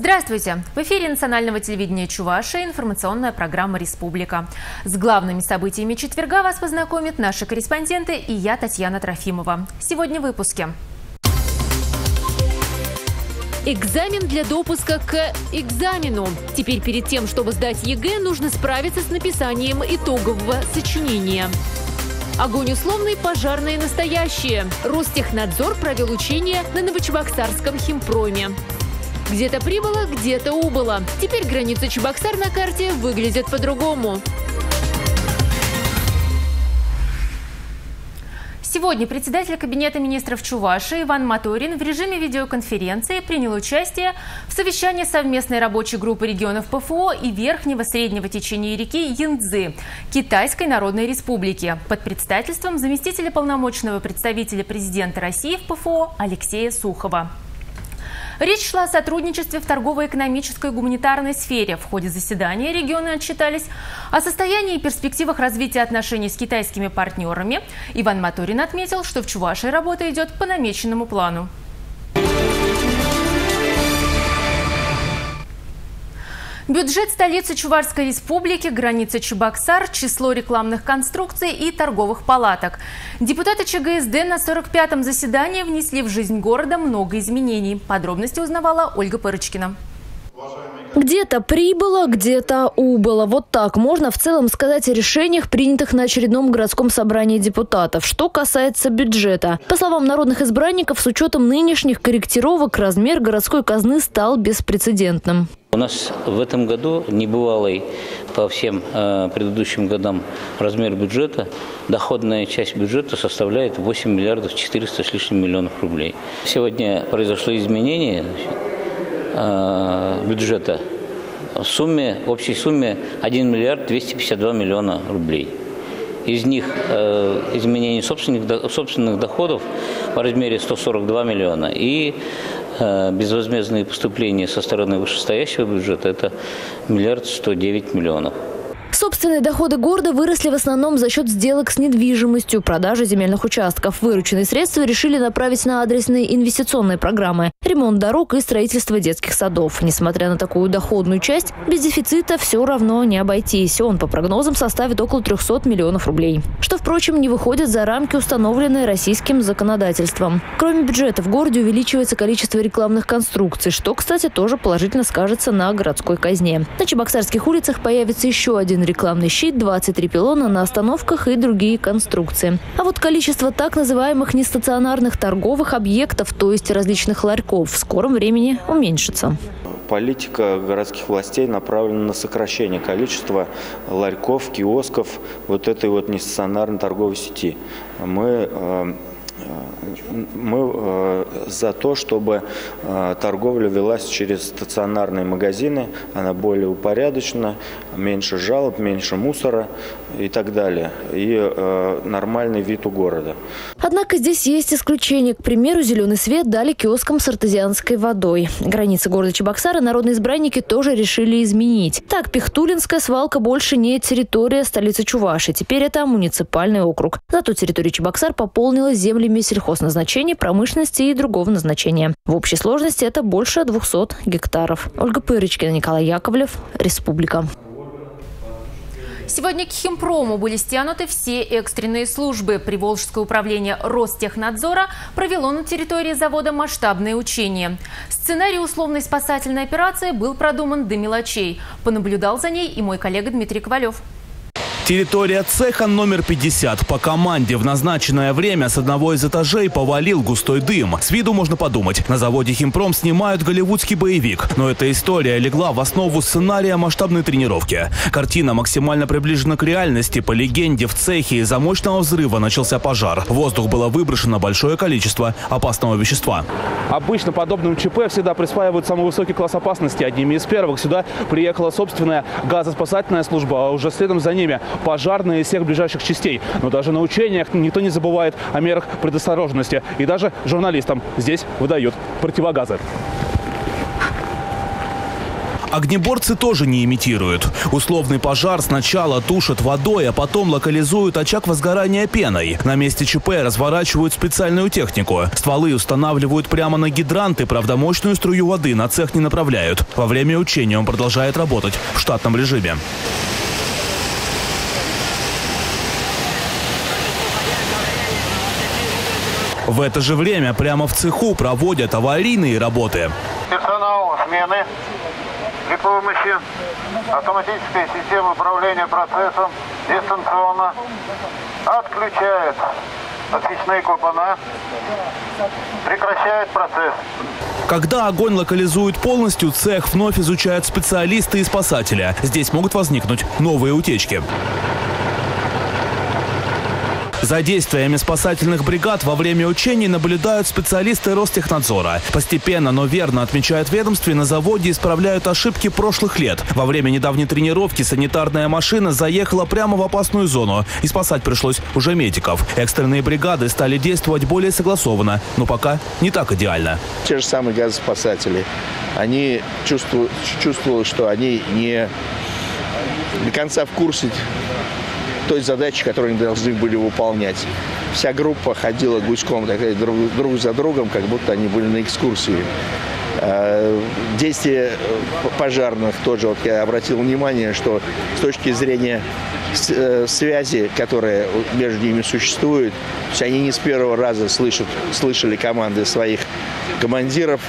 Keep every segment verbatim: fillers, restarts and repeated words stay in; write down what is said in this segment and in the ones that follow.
Здравствуйте! В эфире национального телевидения Чувашии информационная программа «Республика». С главными событиями четверга вас познакомят наши корреспонденты и я, Татьяна Трофимова. Сегодня в выпуске. Экзамен для допуска к экзамену. Теперь перед тем, чтобы сдать ЕГЭ, нужно справиться с написанием итогового сочинения. Огонь условный, пожарные настоящие. Ростехнадзор провел учения на Новочебоксарском химпроме. Где-то прибыло, где-то убыло. Теперь границы Чебоксар на карте выглядят по-другому. Сегодня председатель Кабинета министров Чувашии Иван Моторин в режиме видеоконференции принял участие в совещании совместной рабочей группы регионов ПФО и верхнего среднего течения реки Янцзы Китайской Народной Республики под председательством заместителя полномочного представителя президента России в ПФО Алексея Сухова. Речь шла о сотрудничестве в торгово-экономической и гуманитарной сфере. В ходе заседания регионы отчитались о состоянии и перспективах развития отношений с китайскими партнерами. Иван Моторин отметил, что в Чувашии работа идет по намеченному плану. Бюджет столицы Чувашской республики, граница Чебоксар, число рекламных конструкций и торговых палаток. Депутаты ЧГСД на сорок пятом заседании внесли в жизнь города много изменений. Подробности узнавала Ольга Пырочкина. Где-то прибыло, где-то убыло. Вот так можно в целом сказать о решениях, принятых на очередном городском собрании депутатов. Что касается бюджета. По словам народных избранников, с учетом нынешних корректировок, размер городской казны стал беспрецедентным. У нас в этом году небывалый по всем э, предыдущим годам размер бюджета. Доходная часть бюджета составляет восемь миллиардов четыреста с лишним миллионов рублей. Сегодня произошло изменение бюджета в сумме, в общей сумме один миллиард двести пятьдесят два миллиона рублей. Из них э, изменение собственных, собственных доходов по размере сто сорок два миллиона и э, безвозмездные поступления со стороны вышестоящего бюджета – это миллиард сто девять миллионов. Собственные доходы города выросли в основном за счет сделок с недвижимостью, продажи земельных участков. Вырученные средства решили направить на адресные инвестиционные программы, ремонт дорог и строительство детских садов. Несмотря на такую доходную часть, без дефицита все равно не обойтись. Он, по прогнозам, составит около трёхсот миллионов рублей. Что, впрочем, не выходит за рамки, установленные российским законодательством. Кроме бюджета, в городе увеличивается количество рекламных конструкций, что, кстати, тоже положительно скажется на городской казне. На чебоксарских улицах появится еще один рекламный щит, двадцать три пилона на остановках и другие конструкции. А вот количество так называемых нестационарных торговых объектов, то есть различных ларьков, в скором времени уменьшится. Политика городских властей направлена на сокращение количества ларьков, киосков вот этой вот нестационарной торговой сети. Мы э, Мы э, за то, чтобы э, торговля велась через стационарные магазины, она более упорядочена, меньше жалоб, меньше мусора и так далее, и э, нормальный вид у города. Однако здесь есть исключение. К примеру, зеленый свет дали киоскам с артезианской водой. Границы города Чебоксара народные избранники тоже решили изменить. Так, Пихтулинская свалка больше не территория столицы Чувашии, теперь это муниципальный округ. Зато территория Чебоксар пополнилась землями сельхозназначения, промышленности и другого назначения. В общей сложности это больше двухсот гектаров. Ольга Пырочкина, Николай Яковлев, Республика. Сегодня к химпрому были стянуты все экстренные службы. Приволжское управление Ростехнадзора провело на территории завода масштабные учения. Сценарий условной спасательной операции был продуман до мелочей. Понаблюдал за ней и мой коллега Дмитрий Ковалев. Территория цеха номер пятьдесят. По команде в назначенное время с одного из этажей повалил густой дым. С виду можно подумать, на заводе «Химпром» снимают голливудский боевик. Но эта история легла в основу сценария масштабной тренировки. Картина максимально приближена к реальности. По легенде, в цехе из-за мощного взрыва начался пожар. В воздух было выброшено большое количество опасного вещества. Обычно подобным ЧП всегда присваивают самый высокий класс опасности. Одними из первых сюда приехала собственная газоспасательная служба, а уже следом за ними пожарные из всех ближайших частей. Но даже на учениях никто не забывает о мерах предосторожности. И даже журналистам здесь выдают противогазы. Огнеборцы тоже не имитируют. Условный пожар сначала тушат водой, а потом локализуют очаг возгорания пеной. На месте ЧП разворачивают специальную технику. Стволы устанавливают прямо на гидранты, правда, мощную струю воды на цех не направляют. Во время учения он продолжает работать в штатном режиме. В это же время прямо в цеху проводят аварийные работы. Персонал смены при помощи автоматической системы управления процессом дистанционно отключает отсечные клапана, прекращает процесс. Когда огонь локализуют полностью, цех вновь изучают специалисты и спасатели. Здесь могут возникнуть новые утечки. За действиями спасательных бригад во время учений наблюдают специалисты Ростехнадзора. Постепенно, но верно, отмечают ведомстве, на заводе исправляют ошибки прошлых лет. Во время недавней тренировки санитарная машина заехала прямо в опасную зону. И спасать пришлось уже медиков. Экстренные бригады стали действовать более согласованно, но пока не так идеально. Те же самые газоспасатели, они чувствуют, чувствуют, что они не до конца в курсе той задачи, которую они должны были выполнять. Вся группа ходила гуськом так сказать, друг, друг за другом, как будто они были на экскурсии. Действия пожарных тоже, вот я обратил внимание, что с точки зрения связи, которая между ними существует, то есть они не с первого раза слышат, слышали команды своих командиров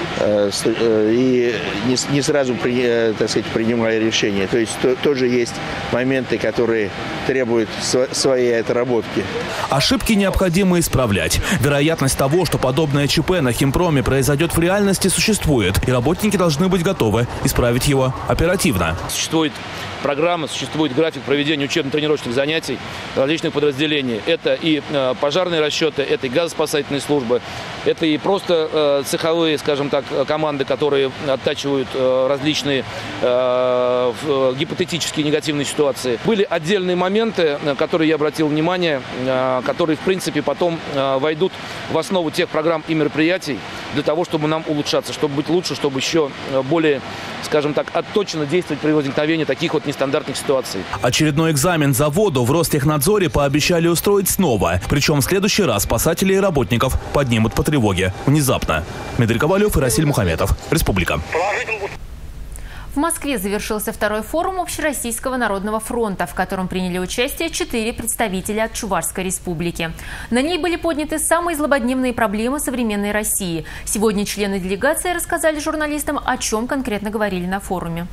и не, не сразу при, так сказать, принимали решения. То есть то, тоже есть моменты, которые требуют своей отработки. Ошибки необходимо исправлять. Вероятность того, что подобное ЧП на химпроме произойдет в реальности, существует. И работники должны быть готовы исправить его оперативно. Существует программа, существует график проведения учебно-тренировочных занятий различных подразделений. Это и э, пожарные расчеты, это и газоспасательные службы, это и просто э, цеховые, скажем так, команды, которые оттачивают э, различные э, э, гипотетические негативные ситуации. Были отдельные моменты, на которые я обратил внимание, э, которые, в принципе, потом э, войдут в основу тех программ и мероприятий для того, чтобы нам улучшаться, чтобы быть лучше, чтобы еще более, скажем так, отточенно действовать при возникновении таких вот нестандартных ситуаций. Очередной экзамен заводу в Ростехнадзоре пообещали устроить снова. Причем в следующий раз спасателей и работников поднимут по тревоге внезапно. Дмитрий Ковалев и Расиль Мухаметов. Республика. В Москве завершился второй форум Общероссийского народного фронта, в котором приняли участие четыре представителя от Чувашской республики. На ней были подняты самые злободневные проблемы современной России. Сегодня члены делегации рассказали журналистам, о чем конкретно говорили на форуме.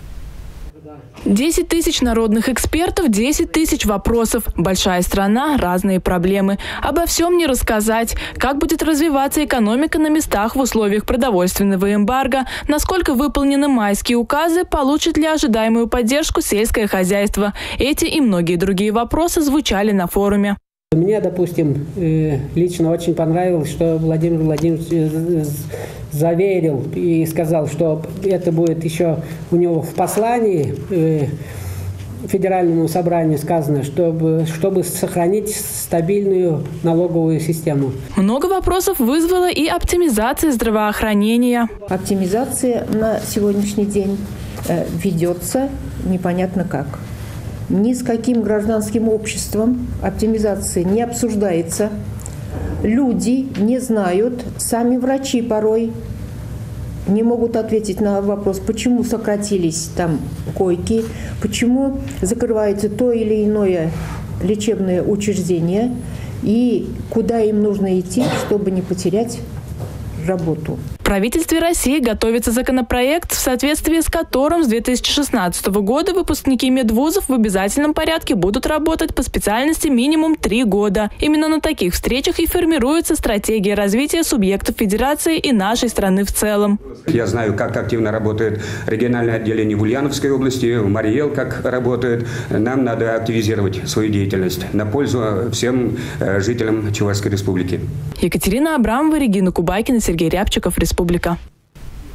десять тысяч народных экспертов, десять тысяч вопросов. Большая страна, разные проблемы. Обо всем не рассказать. Как будет развиваться экономика на местах в условиях продовольственного эмбарго, насколько выполнены майские указы, получит ли ожидаемую поддержку сельское хозяйство. Эти и многие другие вопросы звучали на форуме. Мне, допустим, лично очень понравилось, что Владимир Владимирович заверил и сказал, что это будет еще у него в послании Федеральному собранию сказано, чтобы, чтобы сохранить стабильную налоговую систему. Много вопросов вызвала и оптимизация здравоохранения. Оптимизация на сегодняшний день ведется непонятно как. Ни с каким гражданским обществом оптимизация не обсуждается. Люди не знают, сами врачи порой не могут ответить на вопрос, почему сократились там койки, почему закрывается то или иное лечебное учреждение и куда им нужно идти, чтобы не потерять работу. В правительстве России готовится законопроект, в соответствии с которым с две тысячи шестнадцатого года выпускники медвузов в обязательном порядке будут работать по специальности минимум три года. Именно на таких встречах и формируется стратегия развития субъектов федерации и нашей страны в целом. Я знаю, как активно работает региональное отделение в Ульяновской области, в Марий Эл как работает. Нам надо активизировать свою деятельность на пользу всем жителям Чувашской республики. Екатерина Абрамова, Регина Кубакина, Сергей Рябчиков, Республика.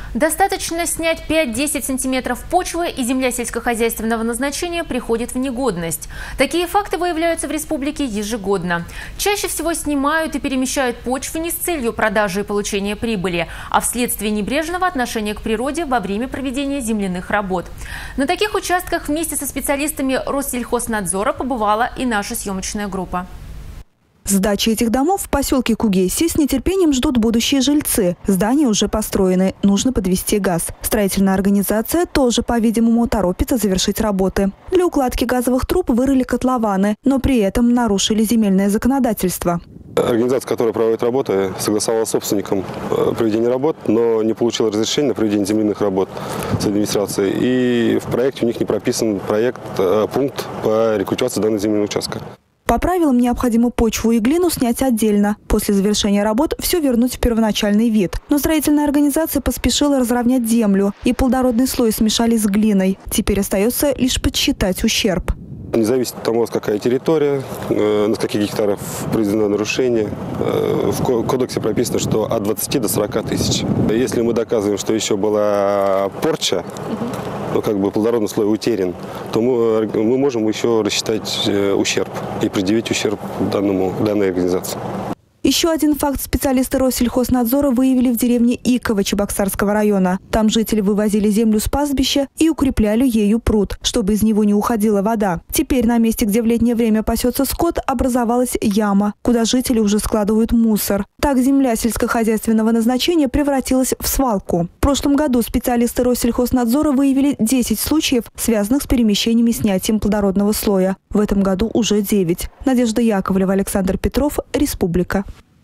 Достаточно снять пять-десять сантиметров почвы, и земля сельскохозяйственного назначения приходит в негодность. Такие факты выявляются в республике ежегодно. Чаще всего снимают и перемещают почву не с целью продажи и получения прибыли, а вследствие небрежного отношения к природе во время проведения земляных работ. На таких участках вместе со специалистами Россельхознадзора побывала и наша съемочная группа. Сдачи этих домов в поселке Кугесси с нетерпением ждут будущие жильцы. Здания уже построены, нужно подвести газ. Строительная организация тоже, по-видимому, торопится завершить работы. Для укладки газовых труб вырыли котлованы, но при этом нарушили земельное законодательство. Организация, которая проводит работы, согласовала с собственником проведение работ, но не получила разрешения на проведение земляных работ с администрацией. И в проекте у них не прописан проект, пункт по рекультивации данного земельного участка. По правилам необходимо почву и глину снять отдельно. После завершения работ все вернуть в первоначальный вид. Но строительная организация поспешила разровнять землю, и плодородный слой смешали с глиной. Теперь остается лишь подсчитать ущерб. Не зависит от того, какая территория, на скольких гектарах произведено нарушение. В кодексе прописано, что от двадцати до сорока тысяч. Если мы доказываем, что еще была порча, ну, как бы плодородный слой утерян, то мы, мы можем еще рассчитать ущерб и предъявить ущерб данному, данной организации. Еще один факт специалисты Россельхознадзора выявили в деревне Иково Чебоксарского района. Там жители вывозили землю с пастбища и укрепляли ею пруд, чтобы из него не уходила вода. Теперь на месте, где в летнее время пасется скот, образовалась яма, куда жители уже складывают мусор. Так земля сельскохозяйственного назначения превратилась в свалку. В прошлом году специалисты Россельхознадзора выявили десять случаев, связанных с перемещением и снятием плодородного слоя. В этом году уже девять. Надежда Яковлева, Александр Петров, Республика.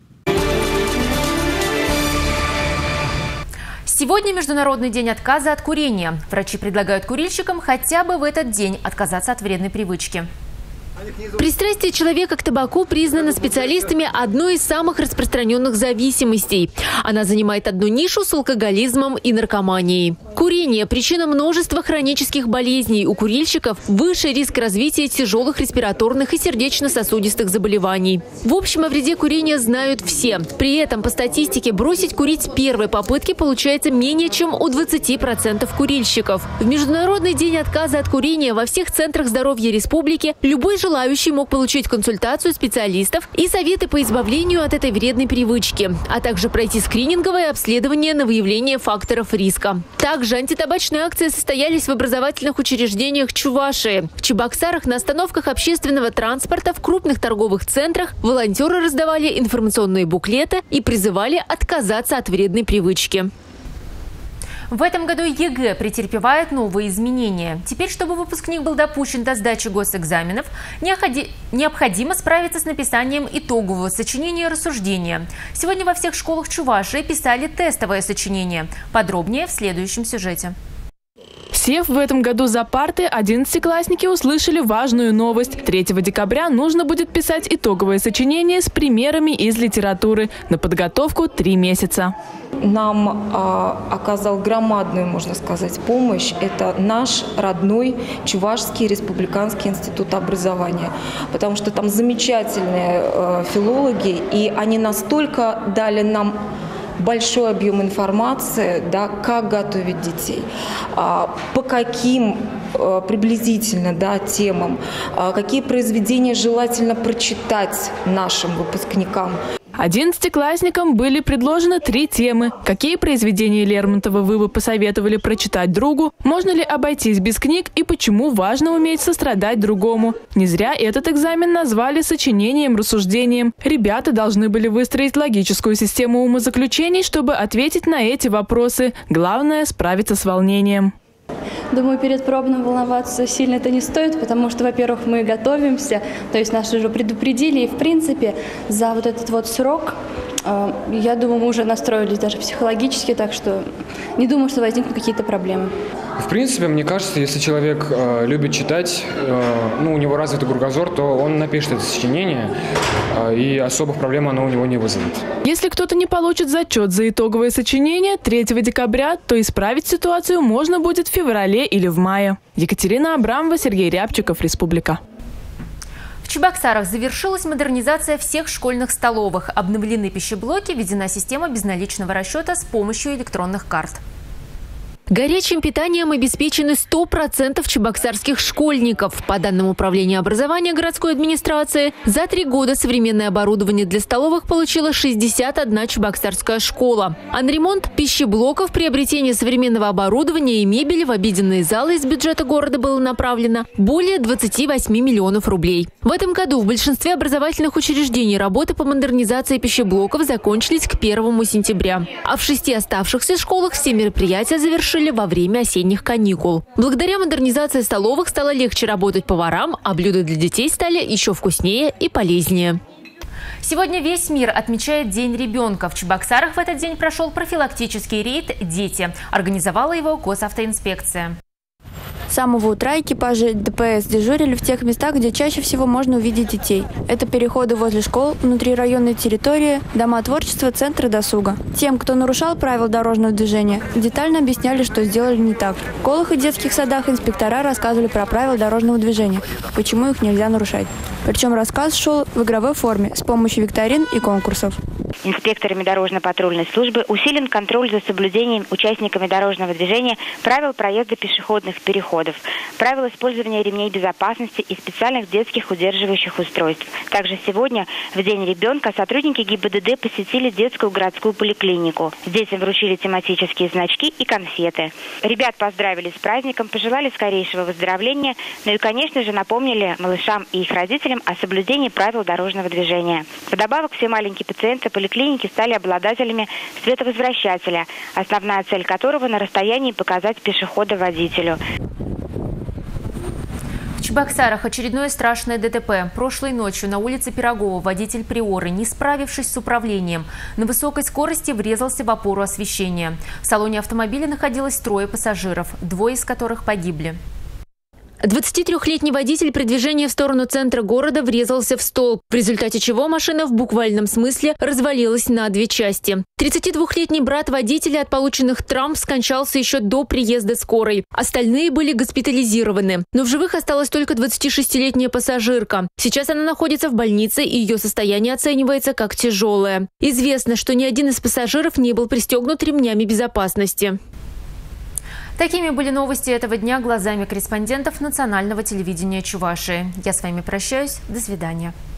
Сегодня Международный день отказа от курения. Врачи предлагают курильщикам хотя бы в этот день отказаться от вредной привычки. Пристрастие человека к табаку признано специалистами одной из самых распространенных зависимостей. Она занимает одну нишу с алкоголизмом и наркоманией. Курение – причина множества хронических болезней. У курильщиков выше риск развития тяжелых респираторных и сердечно-сосудистых заболеваний. В общем, о вреде курения знают все. При этом, по статистике, бросить курить с первой попытки получается менее чем у двадцати процентов курильщиков. В Международный день отказа от курения во всех центрах здоровья республики любой желающий мог получить консультацию специалистов и советы по избавлению от этой вредной привычки, а также пройти скрининговое обследование на выявление факторов риска. Также антитабачные акции состоялись в образовательных учреждениях Чувашии. В Чебоксарах на остановках общественного транспорта, в крупных торговых центрах волонтеры раздавали информационные буклеты и призывали отказаться от вредной привычки. В этом году ЕГЭ претерпевает новые изменения. Теперь, чтобы выпускник был допущен до сдачи госэкзаменов, необходимо справиться с написанием итогового сочинения рассуждения. Сегодня во всех школах Чувашии писали тестовое сочинение. Подробнее в следующем сюжете. Сев в этом году за парты, одиннадцатиклассники услышали важную новость. третьего декабря нужно будет писать итоговое сочинение с примерами из литературы. На подготовку три месяца. Нам э, оказал громадную, можно сказать, помощь. Это наш родной Чувашский республиканский институт образования. Потому что там замечательные э, филологи, и они настолько дали нам большой объем информации, да, как готовить детей, по каким приблизительно, да, темам, какие произведения желательно прочитать нашим выпускникам. Одиннадцатиклассникам были предложены три темы. Какие произведения Лермонтова вы бы посоветовали прочитать другу? Можно ли обойтись без книг? И почему важно уметь сострадать другому? Не зря этот экзамен назвали сочинением-рассуждением. Ребята должны были выстроить логическую систему умозаключений, чтобы ответить на эти вопросы. Главное – справиться с волнением. Думаю, перед пробным волноваться сильно это не стоит, потому что, во-первых, мы готовимся, то есть нас уже предупредили, и, в принципе, за вот этот вот срок, э, я думаю, мы уже настроились даже психологически, так что не думаю, что возникнут какие-то проблемы. В принципе, мне кажется, если человек э, любит читать, э, ну, у него развитый кругозор, то он напишет это сочинение, э, и особых проблем оно у него не вызовет. Если кто-то не получит зачет за итоговое сочинение третьего декабря, то исправить ситуацию можно будет в феврале или в мае. Екатерина Абрамова, Сергей Рябчиков, Республика. В Чебоксарах завершилась модернизация всех школьных столовых. Обновлены пищеблоки, введена система безналичного расчета с помощью электронных карт. Горячим питанием обеспечены сто процентов чебоксарских школьников. По данным Управления образования городской администрации, за три года современное оборудование для столовых получила шестьдесят одна чебоксарская школа. А на ремонт пищеблоков, приобретение современного оборудования и мебели в обеденные залы из бюджета города было направлено более двадцати восьми миллионов рублей. В этом году в большинстве образовательных учреждений работы по модернизации пищеблоков закончились к первому сентября. А в шести оставшихся школах все мероприятия завершили во время осенних каникул. Благодаря модернизации столовых стало легче работать поварам, а блюда для детей стали еще вкуснее и полезнее. Сегодня весь мир отмечает День ребенка. В Чебоксарах в этот день прошел профилактический рейд «Дети». Организовала его госавтоинспекция. С самого утра экипажи ДПС дежурили в тех местах, где чаще всего можно увидеть детей. Это переходы возле школ, внутрирайонной территории, дома творчества, центры досуга. Тем, кто нарушал правила дорожного движения, детально объясняли, что сделали не так. В школах и детских садах инспектора рассказывали про правила дорожного движения, почему их нельзя нарушать. Причем рассказ шел в игровой форме с помощью викторин и конкурсов. Инспекторами дорожно-патрульной службы усилен контроль за соблюдением участниками дорожного движения правил проезда пешеходных переходов, правил использования ремней безопасности и специальных детских удерживающих устройств. Также сегодня, в День ребенка, сотрудники ГИБДД посетили детскую городскую поликлинику. Детям вручили тематические значки и конфеты. Ребят поздравили с праздником, пожелали скорейшего выздоровления, ну и, конечно же, напомнили малышам и их родителям о соблюдении правил дорожного движения. Вдобавок, все маленькие пациенты поликлиники стали обладателями световозвращателя, основная цель которого на расстоянии показать пешехода водителю. В Чебоксарах очередное страшное ДТП. Прошлой ночью на улице Пирогова водитель Приоры, не справившись с управлением, на высокой скорости врезался в опору освещения. В салоне автомобиля находилось трое пассажиров, двое из которых погибли. двадцатитрёхлетний водитель при движении в сторону центра города врезался в столб, в результате чего машина в буквальном смысле развалилась на две части. тридцатидвухлетний брат водителя от полученных травм скончался еще до приезда скорой. Остальные были госпитализированы. Но в живых осталась только двадцатишестилетняя пассажирка. Сейчас она находится в больнице, и ее состояние оценивается как тяжелое. Известно, что ни один из пассажиров не был пристегнут ремнями безопасности. Такими были новости этого дня глазами корреспондентов национального телевидения Чувашии. Я с вами прощаюсь. До свидания.